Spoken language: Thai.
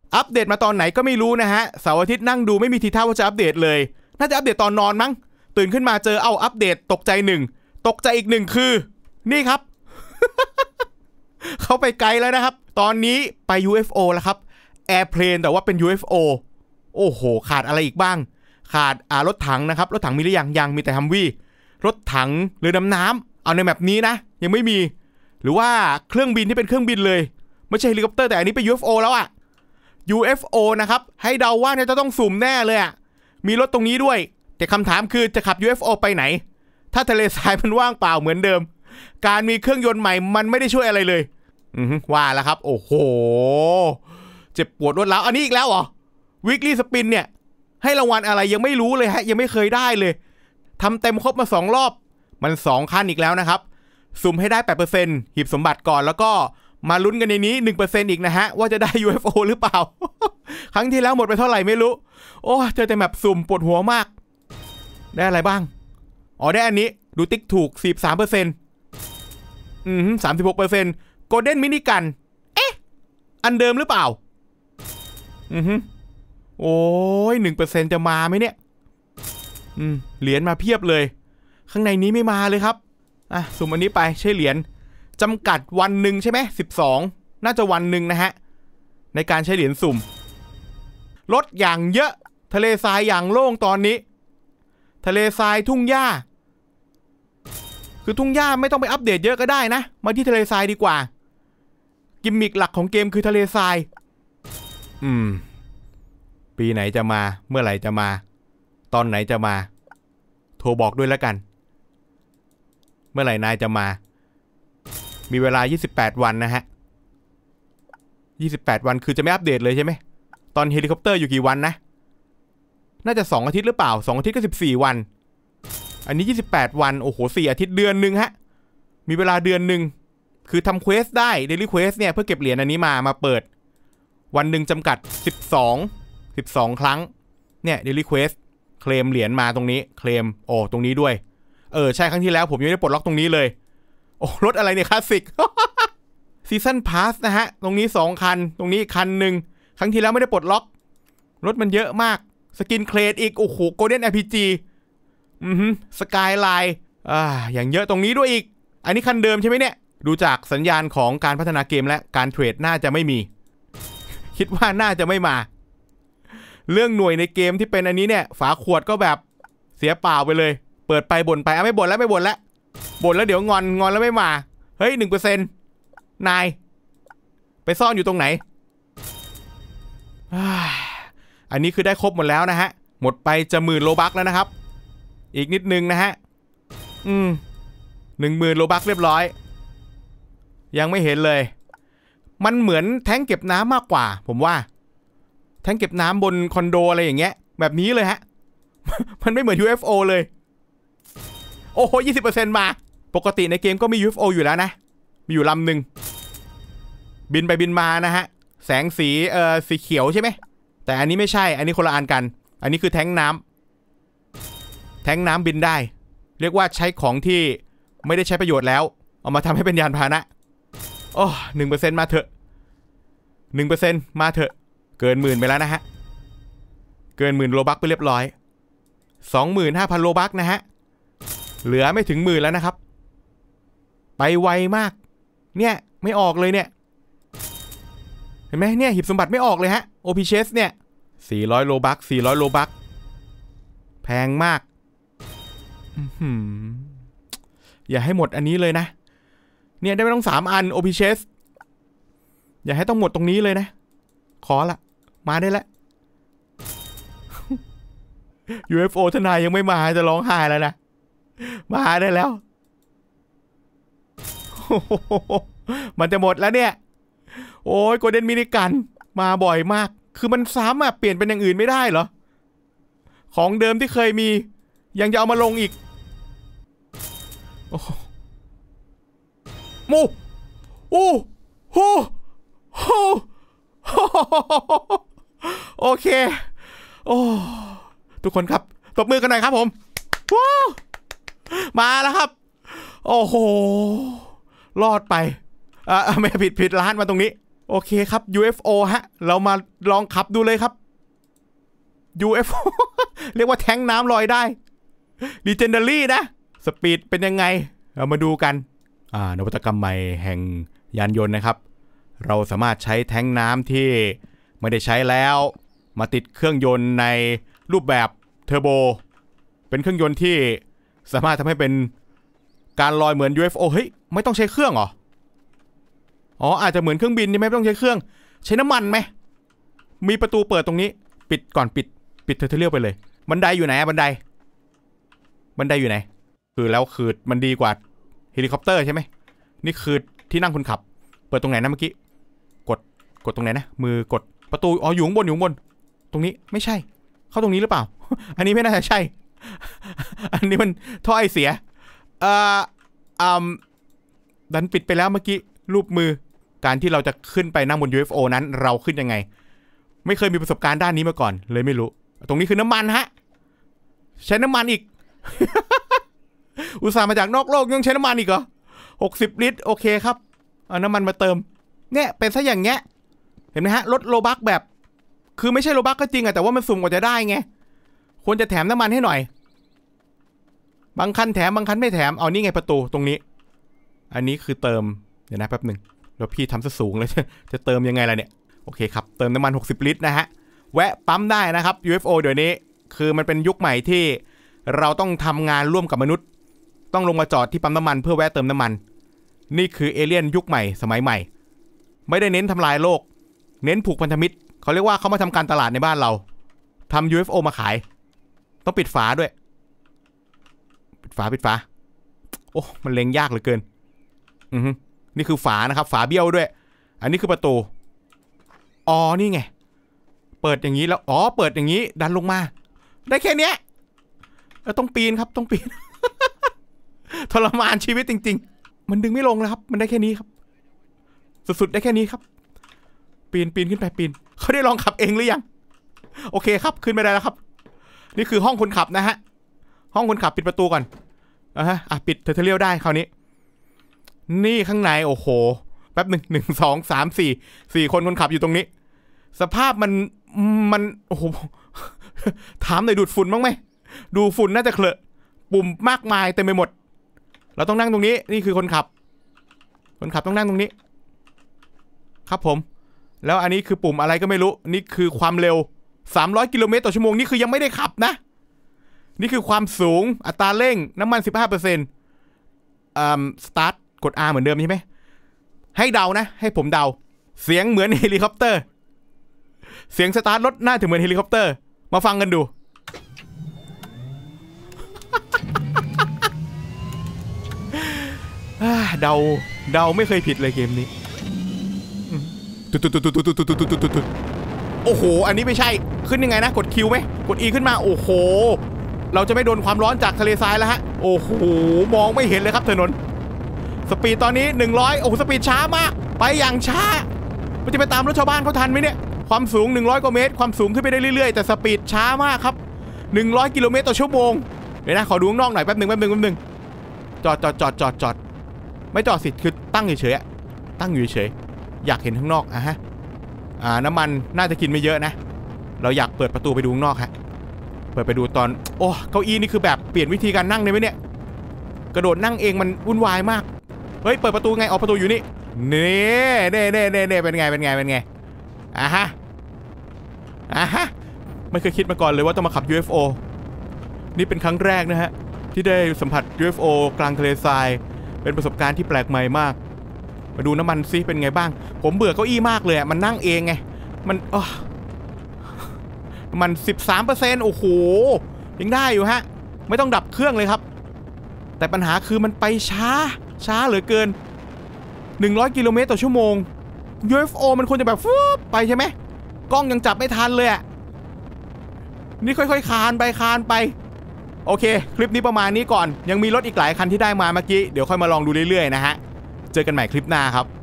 อัปเดตมาตอนไหนก็ไม่รู้นะฮะเสาร์อาทิตย์นั่งดูไม่มีทีท่าว่าจะอัปเดตเลยน่าจะอัปเดตตอนนอนมั้งตื่นขึ้นมาเจอเอาอัปเดตตกใจ1ตกใจอีก1คือนี่ครับ เขาไปไกลแล้วนะครับตอนนี้ไป UFO แล้วครับ Airplane แต่ว่าเป็น UFO โอ้โหขาดอะไรอีกบ้างขาดรถถังนะครับรถถังมีหรือยังมีแต่ฮัมวี่รถถังเรือดำน้ำเอาในแมปนี้นะยังไม่มีหรือว่าเครื่องบินที่เป็นเครื่องบินเลยไม่ใช่เฮลิคอปเตอร์แต่อันนี้เป็น UFO แล้วอะ UFO นะครับให้เดาว่าเนี่ยจะต้องสุ่มแน่เลยอะมีรถตรงนี้ด้วยแต่คำถามคือจะขับ UFO ไปไหนถ้าทะเลทรายมันว่างเปล่าเหมือนเดิมการมีเครื่องยนต์ใหม่มันไม่ได้ช่วยอะไรเลยว่าแล้วครับโอ้โหเจ็บปวดรวดร้าวอันนี้อีกแล้วเหรอ Weekly Spin เนี่ยให้รางวัลอะไรยังไม่รู้เลยฮะยังไม่เคยได้เลยทำเต็มครบมา2รอบมัน2ขั้นอีกแล้วนะครับสุ่มให้ได้ 8% หีบสมบัติก่อนแล้วก็มาลุ้นกันในนี้ 1% อีกนะฮะว่าจะได้ UFO หรือเปล่า ครั้งที่แล้วหมดไปเท่าไหร่ไม่รู้โอ้เจอแต่แมปสุ่มปวดหัวมากได้อะไรบ้างอ๋อได้อันนี้ดูติ๊กถูก 43% 36% Golden Minigun เอ๊ะอันเดิมหรือเปล่าโอ้ย 1% จะมาไหมเนี่ยเหรียญมาเพียบเลยข้างในนี้ไม่มาเลยครับสุ่มอันนี้ไปใช่เหรียญจำกัดวันหนึ่งใช่ไหม12น่าจะวันหนึ่งนะฮะในการใช้เหรียญสุ่มรถอย่างเยอะทะเลทรายอย่างโล่งตอนนี้ทะเลทรายทุ่งหญ้าคือทุ่งหญ้าไม่ต้องไปอัปเดตเยอะก็ได้นะมาที่ทะเลทรายดีกว่ากิมมิคหลักของเกมคือทะเลทรายปีไหนจะมาเมื่อไหร่จะมาตอนไหนจะมาโทรบอกด้วยแล้วกันเมื่อไหร่นายจะมามีเวลา28วันนะฮะ28วันคือจะไม่อัปเดตเลยใช่ไหมตอนเฮลิคอปเตอร์อยู่กี่วันนะน่าจะ2อาทิตย์หรือเปล่า2อาทิตย์ก็14วันอันนี้28วันโอ้โห4อาทิตย์เดือนนึงฮะมีเวลาเดือนนึงคือทำเควสได้เดลี่เควสเนี่ยเพื่อเก็บเหรียญอันนี้มาเปิดวันหนึ่งจำกัด12ครั้งเนี่ยเดลี่เควสเคลมเหรียญมาตรงนี้เคลมตรงนี้ด้วยใช่ครั้งที่แล้วผมยังไม่ได้ปลดล็อกตรงนี้เลยโอ้รถอะไรเนี่ยคลาสสิก ซีซั่นพาสนะฮะตรงนี้2คันตรงนี้คันหนึ่งครั้งที่แล้วไม่ได้ปลดล็อกรถมันเยอะมากสกินเคลดอีกโอ้โหโกลเด้น RPG สกายไลน์อย่างเยอะตรงนี้ด้วยอีกอันนี้คันเดิมใช่ไหมเนี่ยดูจากสัญญาณของการพัฒนาเกมและการเทรดน่าจะไม่มี คิดว่าน่าจะไม่มาเรื่องหน่วยในเกมที่เป็นอันนี้เนี่ยฝาขวดก็แบบเสียเปล่าไปเลยเปิดไปบ่นไปไม่บ่นแล้วบ่นแล้วเดี๋ยวงอนแล้วไม่มาเฮ้ย 1% นายไปซ่อนอยู่ตรงไหนอันนี้คือได้ครบหมดแล้วนะฮะหมดไปจะ10,000 โลบัคแล้วนะครับอีกนิดนึงนะฮะ10,000 โลบัคเรียบร้อยยังไม่เห็นเลยมันเหมือนแท้งเก็บน้ำมากกว่าผมว่าแท้งเก็บน้ำบนคอนโดอะไรอย่างเงี้ยแบบนี้เลยฮะ มันไม่เหมือน UFO เลยโอ้โห 20% มาปกติในเกมก็มี UFO อยู่แล้วนะมีอยู่ลำหนึ่งบินไปบินมานะฮะแสงสีเขียวใช่ไหมแต่อันนี้ไม่ใช่อันนี้คนละอันกันอันนี้คือแท้งน้ำบินได้เรียกว่าใช้ของที่ไม่ได้ใช้ประโยชน์แล้วเอามาทำให้เป็นยานพาหนะโอ้ 1% มาเถอะ 1% มาเถอะเกิน 10,000 ไปแล้วนะฮะเกิน 10,000 โลบัคไปเรียบร้อย 25,000 โลบัคนะฮะเหลือไม่ถึง 10,000 แล้วนะครับไปไวมากเนี่ยไม่ออกเลยเนี่ยเห็นไหมเนี่ยหีบสมบัติไม่ออกเลยฮะ OP Chest เนี่ย400 โลบัค400 โลบัคแพงมากอย่าให้หมดอันนี้เลยนะเนี่ยได้ไม่ต้อง3อัน OP Chest อย่าให้ต้องหมดตรงนี้เลยนะขอละมาได้แล้ว UFO ทนายยังไม่มาจะร้องไห้แล้วนะมาได้แล้ว มันจะหมดแล้วเนี่ยโอ้ยโกลเด้นมินิกันมาบ่อยมากคือมันซ้ำเปลี่ยนเป็นอย่างอื่นไม่ได้เหรอของเดิมที่เคยมียังจะเอามาลงอีกโอ้มูโอ้โหโอเคโอ้ทุกคนครับตบมือกันหน่อยครับผมว้าวมาแล้วครับโอ้โหรอดไปไม่ผิดร้านมาตรงนี้โอเคครับ UFO ฮะเรามาลองขับดูเลยครับ UFO เรียกว่าแท้งน้ำลอยได้ Legendary นะสปีดเป็นยังไงเรามาดูกันนวัตกรรมใหม่แห่งยานยนต์นะครับเราสามารถใช้แท้งน้ำที่ไม่ได้ใช้แล้วมาติดเครื่องยนต์ในรูปแบบเทอร์โบเป็นเครื่องยนต์ที่สามารถทำให้เป็นการลอยเหมือน UFO เฮ้ยไม่ต้องใช้เครื่องเหรออาจจะเหมือนเครื่องบินนี่ไม่ต้องใช้เครื่องใช้น้ำมันไหมมีประตูเปิดตรงนี้ปิดก่อนปิดเทอร์เรียลไปเลยบันไดอยู่ไหนบันไดอยู่ไหนคือมันดีกว่าเฮลิคอปเตอร์ใช่ไหมนี่คือที่นั่งคนขับเปิดตรงไหนนะเมื่อกี้กดตรงไหนนะมือกดประตูอยู่ข้างบนตรงนี้ไม่ใช่เข้าตรงนี้หรือเปล่า อันนี้ไม่น่าจะใช่ อันนี้มันท่อไอเสียดันปิดไปแล้วเมื่อกี้รูปมือการที่เราจะขึ้นไปนั่งบน UFO นั้นเราขึ้นยังไงไม่เคยมีประสบการณ์ด้านนี้มาก่อนเลยไม่รู้ตรงนี้คือน้ำมันฮะใช้น้ำมันอีก อุตส่าห์มาจากนอกโลกยังใช้น้ำมันอีกเหรอ60 ลิตรโอเคครับเอาน้ำมันมาเติมเนี่ยเป็นซะอย่างเงี้ยเห็นไหมฮะรถโลบักแบบคือไม่ใช่โลบักก็จริงอะแต่ว่ามันสุ่มกว่าจะได้ไงควรจะแถมน้ำมันให้หน่อยบางคันแถมบางคันไม่แถมเอานี่ไงประตูตรงนี้อันนี้คือเติมเดี๋ยวนะแป๊บหนึ่งแล้วพี่ทำซะสูงเลย จะเติมยังไงล่ะเนี่ยโอเคครับเติมน้ำมัน60 ลิตรนะฮะแวะปั๊มได้นะครับ UFO เดี๋ยวนี้คือมันเป็นยุคใหม่ที่เราต้องทำงานร่วมกับมนุษย์ต้องลงมาจอดที่ปั๊มน้ำมันเพื่อแวะเติมน้ำมันนี่คือเอเลี่ยนยุคใหม่สมัยใหม่ไม่ได้เน้นทำลายโลกเน้นผูกพันธมิตรเขาเรียกว่าเขามาทำการตลาดในบ้านเราทำ UFO มาขายต้องปิดฝาด้วยปิดฝาโอ้มันเล็งยากเหลือเกินนี่คือฝานะครับฝาเบี้ยวด้วยอันนี้คือประตูนี่ไงเปิดอย่างนี้แล้วเปิดอย่างนี้ดันลงมาได้แค่เนี้ยต้องปีนครับต้องปีน ทรมานชีวิตจริงๆมันดึงไม่ลงแล้วครับมันได้แค่นี้ครับสุดๆได้แค่นี้ครับปีนขึ้นไปปีนเขาได้ลองขับเองหรือยังโอเคครับขึ้นไม่ได้แล้วครับนี่คือห้องคนขับนะฮะห้องคนขับปิดประตูก่อนปิดเทอร์เรียลได้คราวนี้นี่ข้างในโอ้โหแป๊บ1 2 3 4คนคนขับอยู่ตรงนี้สภาพมันโอ้โหถามหน่อยดูดฝุ่นบ้างไหมดูฝุ่นน่าจะเคลอะปุ่มมากมายเต็มไปหมดเราต้องนั่งตรงนี้นี่คือคนขับต้องนั่งตรงนี้ครับผมแล้วอันนี้คือปุ่มอะไรก็ไม่รู้นี่คือความเร็ว300 กิโลเมตรต่อชั่วโมงนี่คือยังไม่ได้ขับนะนี่คือความสูงอัตราเร่งน้ำมัน 15% สตาร์ทกด R เหมือนเดิมใช่ไหมให้เดานะให้ผมเดาเสียงเหมือนเฮลิคอปเตอร์เสียงสตาร์ทรถน่าจะเหมือนเฮลิคอปเตอร์มาฟังกันดู เดาไม่เคยผิดเลยเกมนี้โอ้โหอันนี้ไม่ใช่ขึ้นยังไงนะกดคิวไหมกด E ขึ้นมาโอ้โหเราจะไม่โดนความร้อนจากทะเลทรายแล้วฮะโอ้โหมองไม่เห็นเลยครับถนนสปีดตอนนี้100โอ้โหสปีดช้ามากไปอย่างช้ามันจะไปตามรถชาวบ้านเขาทันไหมเนี่ยความสูง100 กว่าเมตรความสูงขึ้นไปได้เรื่อยๆแต่สปีดช้ามากครับ100 กิโลเมตรต่อชั่วโมงเดี๋ยวนะขอดูข้างนอกหน่อยแป๊บนึงจอดไม่จอดสิคือตั้งเฉยๆตั้งอยู่เฉยอยากเห็นข้างนอกฮะน้ำมันน่าจะกินไม่เยอะนะเราอยากเปิดประตูไปดูข้างนอกฮะเปิดไปดูตอนโอ้เก้าอี้นี่คือแบบเปลี่ยนวิธีการนั่งเลยไหมเนี่ยกระโดดนั่งเองมันวุ่นวายมากเฮ้ยเปิดประตูไงประตูอยู่นี่นี่เป็นไงฮะไม่เคยคิดมาก่อนเลยว่าต้องมาขับ UFO นี่เป็นครั้งแรกนะฮะที่ได้สัมผัส UFO กลางทะเลทรายเป็นประสบการณ์ที่แปลกใหม่มากมาดูน้ำมันซิเป็นไงบ้างผมเบื่อเก้าอี้มากเลยมันนั่งเองไงมัน 13% โอ้โหยังได้อยู่ฮะไม่ต้องดับเครื่องเลยครับแต่ปัญหาคือมันไปช้าเหลือเกิน100 กิโลเมตรต่อชั่วโมง UFO มันควรจะแบบฟูบไปใช่ไหมกล้องยังจับไม่ทันเลยนี่ค่อยๆคานไปโอเคคลิปนี้ประมาณนี้ก่อนยังมีรถอีกหลายคันที่ได้มาเมื่อกี้เดี๋ยวค่อยมาลองดูเรื่อยๆนะฮะเจอกันใหม่คลิปหน้าครับ